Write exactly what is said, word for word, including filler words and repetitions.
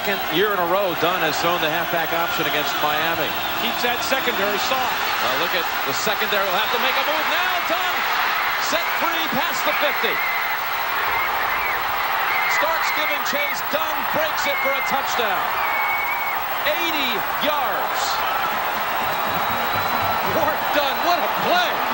second year in a row Dunn has thrown the halfback option against Miami. Keeps that secondary soft. Now look at the secondary. Will have to make a move now. Dunn set free past the fifty. Starks giving chase. Dunn breaks it for a touchdown. eighty yards. Warrick Dunn, what a play.